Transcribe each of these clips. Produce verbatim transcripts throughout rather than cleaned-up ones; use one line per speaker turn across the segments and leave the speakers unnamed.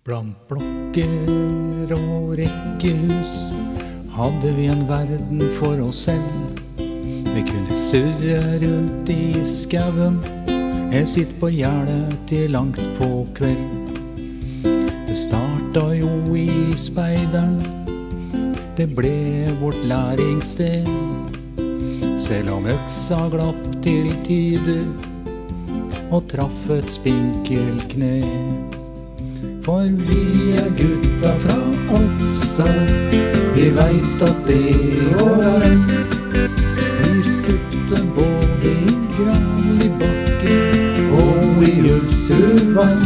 Blant blokker og rekkehus hadde vi en verden for oss selv. Vi kunne surre rundt i skauen, jeg sitter på gjerdet til langt på kveld. Det starta jo i speideren, det ble vårt læringssted. Selv om øksa glapp til tider og traff et spinkelt kne. For vi er gutta fra Oppsal, vi vet at det går an. Vi stupte både i Granlibakken og i Ulvsrudvann.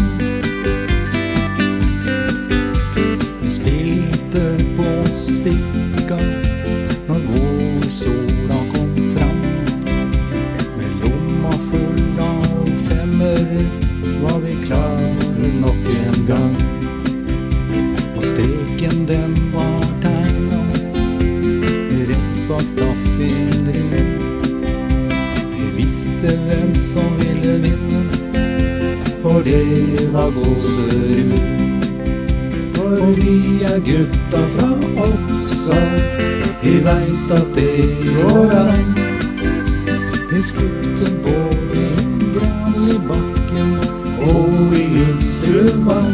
Vi spilte på stikka når vårsola kom fram. Med lomma full av femører var vi klare nok en gang. Og streken den var tegnet rett bak taffindruen. Vi visste hvem som ville vinne, for det var Gåserud. For vi er gutta fra Oppsal, vi vet at det går an. Vi stupte både i Granlibakken og i Ulvsrudvann.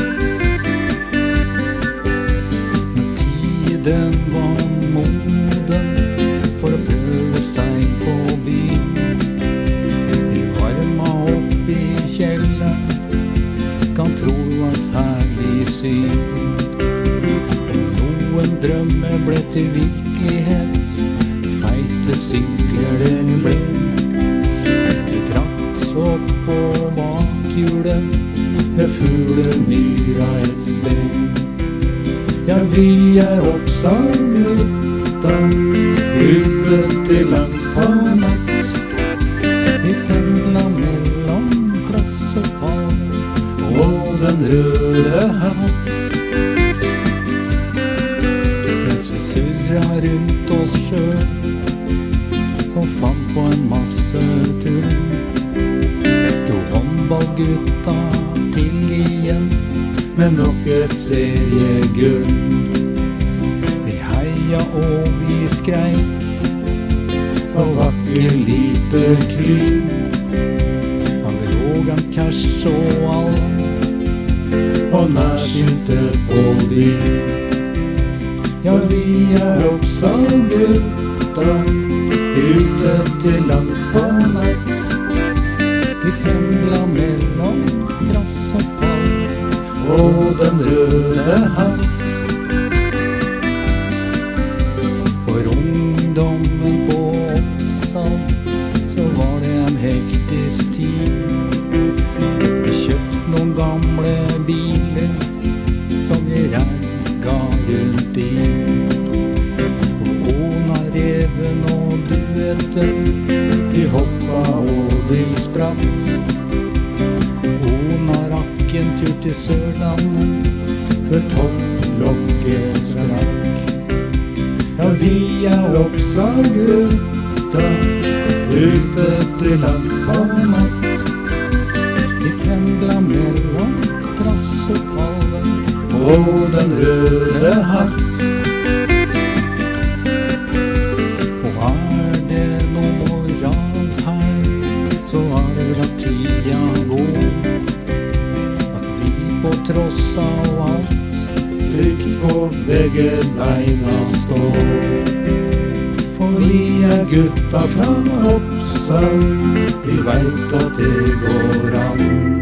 Når tiden var moden for å prøve seg på byen, vi varma opp i kjelleren, kan tro at herlig syn. Og noen drømmer ble til virkelighet, feite sykler det ble. Vi dratt opp på bakhjulet ved Fuglemyra et sted. Ja, vi er Oppsal-gutta, ute til langt på natt. Vi pendla mellom trass og pall og den røde hatt. Mens vi surra rundt oss sjøl og fant på en masse tull, håndballgutta til igjen med nok et seriegull. Vi heia og vi skreik og vakker lite kry av Rogan, Cash og all og nærsynte på by. Ja, vi er Oppsal-gutta, ute til langt på natt. Vi pendla mellom trass og pall og den røde hatt. For ungdommen på Oppsal så var det en hektisk tid. Vi kjøpte noen gamle biler som vi ragga rundt i. Og Åna, Reven og Duetter, de hoppa og de spratt. Åna rakk en tur til Sørlandet før topplokket sprakk. Ja, vi er Oppsal-gutta, ute til langt på natt. Vi pendla mellom trass og pallen og den røde hatt. Og er det noe moral her, så er det vel at tida går, at vi på tross av alt trygt på begge beina står. For vi er gutta fra Oppsal, vi vet at det går an.